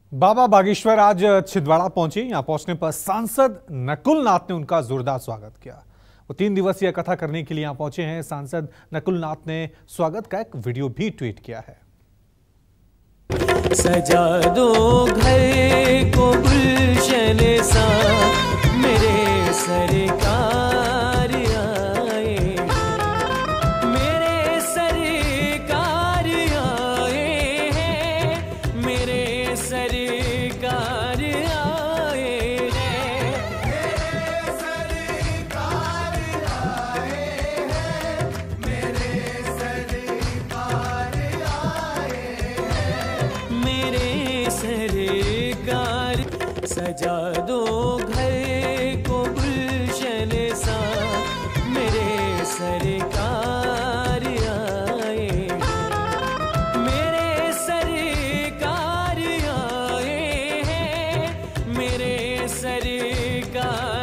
बाबा बागेश्वर आज छिंदवाड़ा पहुंचे। यहां पहुंचने पर सांसद नकुल नाथ ने उनका जोरदार स्वागत किया। वो 3 दिवसीय कथा करने के लिए यहां पहुंचे हैं। सांसद नकुल नाथ ने स्वागत का एक वीडियो भी ट्वीट किया है। सजा दो घर को गुलशन सा, मेरे सरकार आए, मेरे सरकार आए हैं, मेरे सरकार आए हैं, मेरे सरकार आए हैं, मेरे सरकार आए हैं, मेरे सरकार। सजा दो घर को गुलशन सा, मेरे सरकार आए, मेरे सरकार आए हैं, मेरे सरकार